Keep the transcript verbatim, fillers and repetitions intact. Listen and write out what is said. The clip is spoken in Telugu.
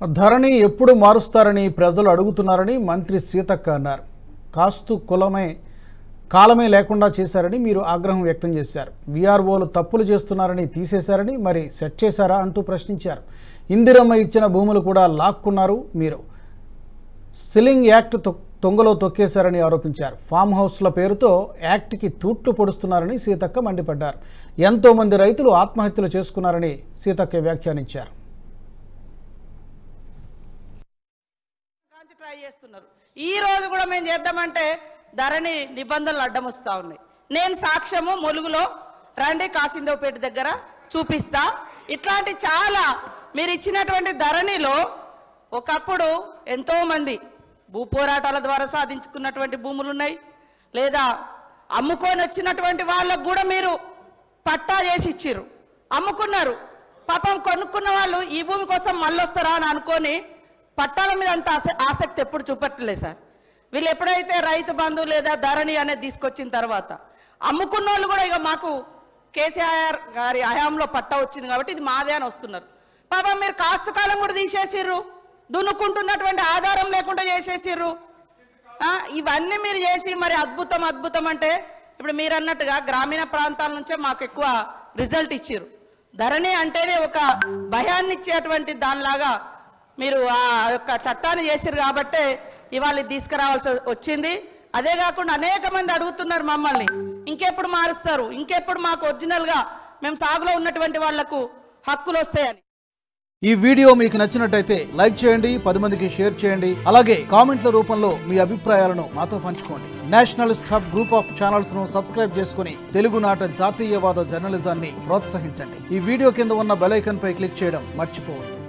ధరణి ఎప్పుడు మారుస్తారని ప్రజలు అడుగుతున్నారని మంత్రి సీతక్క అన్నారు. కాస్తు కులమే కాలమే లేకుండా చేశారని మీరు ఆగ్రహం వ్యక్తం చేశారు. వీఆర్ఓలు తప్పులు చేస్తున్నారని తీసేశారని మరి సెట్ చేశారా అంటూ ప్రశ్నించారు. ఇందిరమ్మ ఇచ్చిన భూములు కూడా లాక్కున్నారు మీరు. సిలింగ్ యాక్ట్ తొంగలో తొక్కేశారని ఆరోపించారు. ఫామ్ హౌస్ల పేరుతో యాక్ట్కి తూట్లు పొడుస్తున్నారని సీతక్క మండిపడ్డారు. ఎంతో మంది రైతులు ఆత్మహత్యలు చేసుకున్నారని సీతక్క వ్యాఖ్యానించారు. ట్రై చేస్తున్నారు. ఈ రోజు కూడా మేము చేద్దామంటే ధరణి నిబంధనలు అడ్డం వస్తూ ఉన్నాయి. నేను సాక్ష్యము ములుగులో రండి కాసిందేవుపేట దగ్గర చూపిస్తా. ఇట్లాంటి చాలా మీరు ఇచ్చినటువంటి ధరణిలో ఒకప్పుడు ఎంతో మంది భూ పోరాటాల ద్వారా సాధించుకున్నటువంటి భూములు ఉన్నాయి, లేదా అమ్ముకొని వచ్చినటువంటి వాళ్ళకు కూడా మీరు పట్టా చేసి ఇచ్చిర్రు, అమ్ముకున్నారు. పాపం కొనుక్కున్న వాళ్ళు ఈ భూమి కోసం మళ్ళీ వస్తారా అని అనుకొని పట్టాల మీద అంత ఆసక్తి ఎప్పుడు చూపెట్టలేదు సార్. వీళ్ళు ఎప్పుడైతే రైతు బంధు లేదా ధరణి అనేది తీసుకొచ్చిన తర్వాత అమ్ముకున్న వాళ్ళు కూడా ఇక మాకు కేసీఆర్ గారి హయాంలో పట్టా వచ్చింది కాబట్టి ఇది మాదే అని వస్తున్నారు. పాపం మీరు కాస్త కాలం కూడా తీసేసిర్రు, దున్నుకుంటున్నటువంటి ఆధారం లేకుండా చేసేసిర్రు. ఇవన్నీ మీరు చేసి మరి అద్భుతం అద్భుతం అంటే ఇప్పుడు మీరు అన్నట్టుగా గ్రామీణ ప్రాంతాల నుంచే మాకు ఎక్కువ రిజల్ట్ ఇచ్చిర్రు. ధరణి అంటేనే ఒక భయాన్ని ఇచ్చేటువంటి దానిలాగా మీరు ఆ యొక్క చట్టాన్ని చేసిరు కాబట్టే ఇవాళ తీసుకురావాల్సి వచ్చింది. అదే కాకుండా అనేక మంది అడుగుతున్నారు మమ్మల్ని, ఇంకెప్పుడు మారుస్తారు, ఇంకెప్పుడు మాకు ఒరిజినల్గా మేము సాగులో ఉన్నటువంటి వాళ్లకు హక్కులు వస్తాయని. ఈ వీడియో మీకు నచ్చినట్టయితే లైక్ చేయండి, పది మందికి షేర్ చేయండి. అలాగే కామెంట్ల రూపంలో మీ అభిప్రాయాలను మాతో పంచుకోండి. Nationalist hub group of channels ను సబ్స్క్రైబ్ చేసుకుని తెలుగునాట జాతీయవాద జర్నలిజాన్ని ప్రోత్సహించండి. ఈ వీడియో కింద ఉన్న బెల్ ఐకాన్ పై క్లిక్ చేయడం మర్చిపోవద్దు.